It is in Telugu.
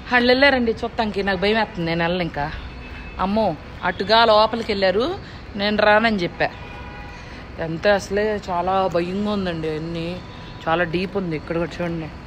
వాళ్ళు వెళ్ళారండి చూస్తానికి. నాకు భయం వేస్తుంది, నేను వెళ్ళను ఇంకా. అమ్మో అటుగా లోపలికి వెళ్ళారు, నేను రానని చెప్పా. ఎంత అసలే చాలా భయంగా ఉందండి. అన్నీ చాలా డీప్ ఉంది. ఇక్కడ కూడా చూడండి.